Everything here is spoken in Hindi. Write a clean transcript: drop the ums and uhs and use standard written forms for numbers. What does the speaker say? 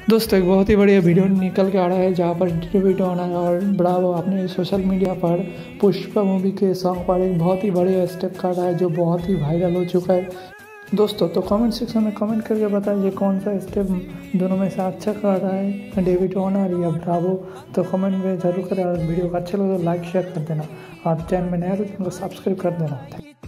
दोस्तों एक बहुत ही बढ़िया वीडियो निकल के आ रहा है जहाँ पर डेविड ओनर और ब्रावो अपने सोशल मीडिया पर पुष्पा मूवी के सॉन्ग पर एक बहुत ही बढ़िया स्टेप कर रहा है जो बहुत ही वायरल हो चुका है। दोस्तों तो कमेंट सेक्शन में कमेंट करके बताइए कौन सा स्टेप दोनों में से अच्छा कर रहा है, डेविड ओनर या ब्रावो। तो कमेंट में जरूर करें और वीडियो को अच्छा लगे तो लाइक शेयर कर देना और चैनल में नया तो चैनल को सब्सक्राइब कर देना।